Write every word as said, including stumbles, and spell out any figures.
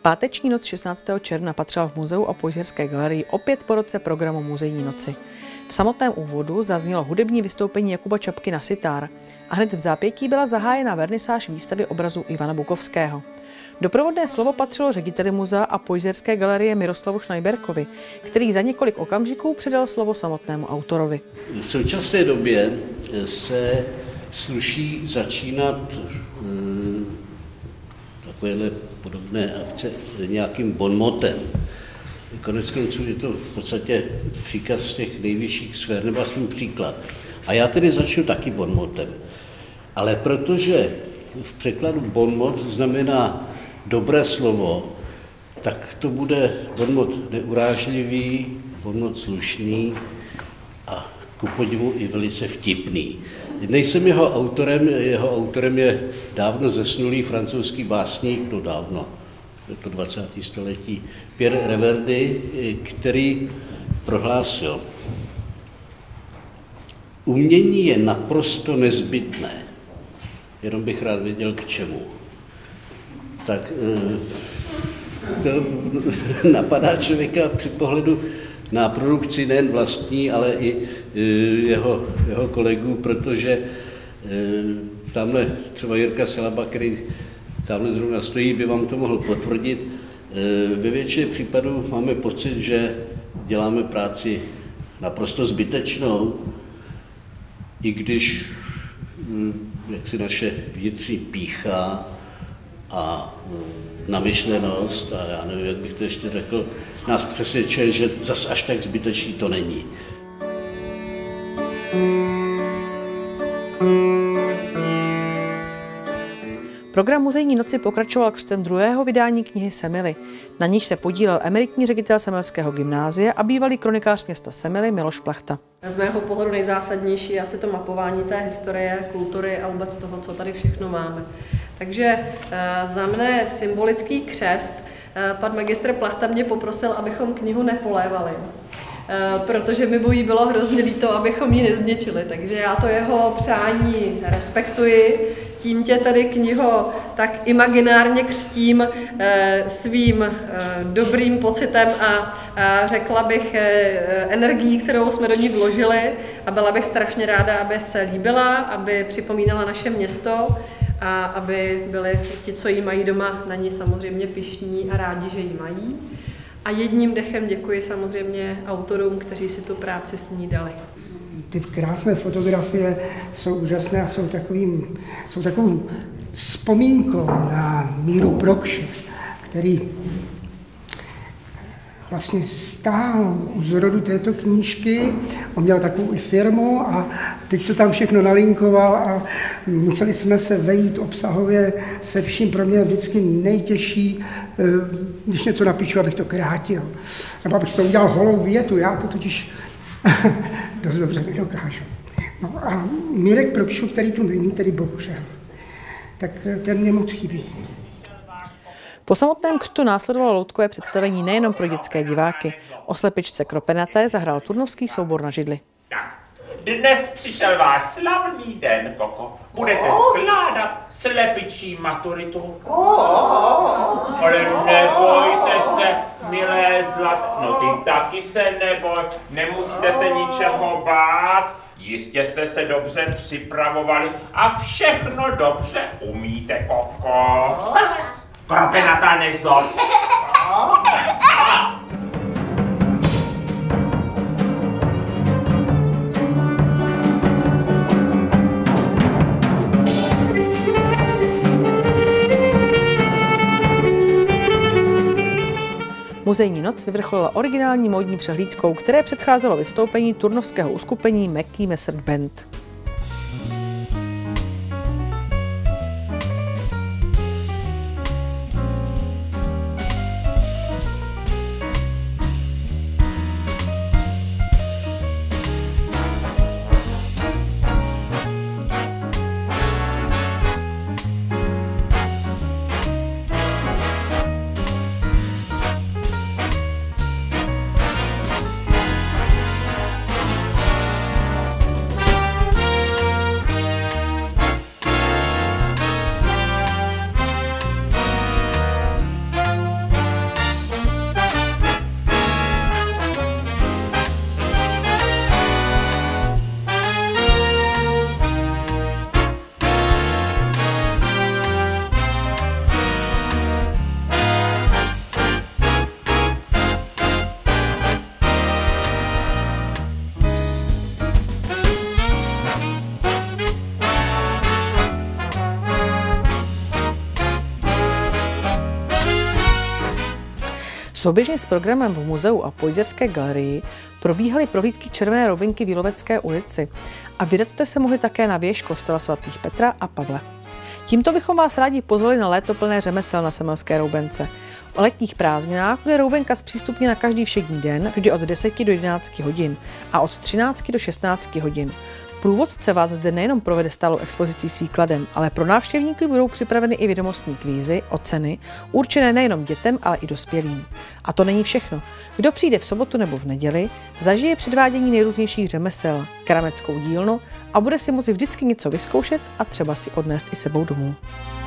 Páteční noc šestnáctého června patřila v muzeu a Poizerské galerii opět po roce programu Muzejní noci. V samotném úvodu zaznělo hudební vystoupení Jakuba Čapky na sitar a hned v zápětí byla zahájena vernisáž výstavy obrazů Ivana Bukovského. Doprovodné slovo patřilo řediteli muzea a Poizerské galerie Miroslavu Schneiberkovi, který za několik okamžiků předal slovo samotnému autorovi. V současné době se sluší začínat takovéhle podobné akce nějakým bonmotem. Konec konců je to v podstatě příkaz z těch nejvyšších sfér, nebo aspoň příklad. A já tedy začnu taky bonmotem. Ale protože v překladu bonmot znamená dobré slovo, tak to bude bonmot neurážlivý, bonmot slušný a ku podivu i velice vtipný. Nejsem jeho autorem, jeho autorem je dávno zesnulý francouzský básník, no dávno, je to dvacátého století, Pierre Reverdy, který prohlásil: umění je naprosto nezbytné, jenom bych rád věděl k čemu. Tak to napadá člověka při pohledu na produkci nejen vlastní, ale i jeho, jeho kolegů, protože tamhle třeba Jirka Salaba, který tamhle zrovna stojí, by vám to mohl potvrdit. Ve většině případů máme pocit, že děláme práci naprosto zbytečnou, i když jak si naše vnitřní pýcha a namyšlenost, a já nevím, jak bych to ještě řekl, nás přesvědčuje, že zas až tak zbytečný to není. Program Muzejní noci pokračoval křtem druhého vydání knihy Semily. Na níž se podílel emeritní ředitel Semilského gymnázia a bývalý kronikář města Semily Miloš Plachta. Z mého pohledu nejzásadnější je asi to mapování té historie, kultury a vůbec toho, co tady všechno máme. Takže za mne symbolický křest. Pan magistr Plachta mě poprosil, abychom knihu nepolévali, protože mi bojí bylo hrozně líto, abychom ji nezničili. Takže já to jeho přání respektuji. Tím tě tady, kniho, tak imaginárně křtím svým dobrým pocitem a řekla bych energií, kterou jsme do ní vložili, a byla bych strašně ráda, aby se líbila, aby připomínala naše město a aby byli ti, co ji mají doma, na ní samozřejmě pyšní a rádi, že ji mají. A jedním dechem děkuji samozřejmě autorům, kteří si tu práci snídali. Ty krásné fotografie jsou úžasné a jsou takovým, jsou takovou vzpomínkou na Míru Prokše, který vlastně stál u zrodu této knížky. On měl takovou i firmu a teď to tam všechno nalinkoval a museli jsme se vejít obsahově se vším. Pro mě je vždycky nejtěžší, když něco napíšu, abych to krátil. Nebo abych si to udělal holou větu, já to totiž dost dobře nedokážu. No a Mírek Prokšů, který tu není, tedy bohužel, tak ten mě moc chybí. Po samotném křtu následovalo loutkové představení nejenom pro dětské diváky. O slepičce Kropenaté zahrál turnovský soubor na židli. Tak, dnes přišel váš slavný den, Koko. Budete skládat slepičí maturitu. Ale nebojte se, milé zlat, no ty taky se neboj, nemusíte se ničeho bát. Jistě jste se dobře připravovali a všechno dobře umíte, Koko. Kropenatá nezlob. Muzejní noc vyvrcholila originální módní přehlídkou, které předcházelo vystoupení turnovského uskupení Mackie Messert Band. Souběžně s programem v muzeu a Poděrské galerii probíhaly prohlídky Červené roubinky v Jílovecké ulici a vydat jste se mohli také na věž kostela svatých Petra a Pavla. Tímto bychom vás rádi pozvali na léto plné řemesel na Semilské Roubence. O letních prázdninách bude Roubenka zpřístupněna každý všední den, vždy od deseti do jedenácti hodin a od třinácti do šestnácti hodin. Průvodce vás zde nejenom provede stálou expozicí s výkladem, ale pro návštěvníky budou připraveny i vědomostní kvízy, oceny, určené nejenom dětem, ale i dospělým. A to není všechno. Kdo přijde v sobotu nebo v neděli, zažije předvádění nejrůznějších řemesel, keramickou dílnu a bude si moci vždycky něco vyzkoušet a třeba si odnést i sebou domů.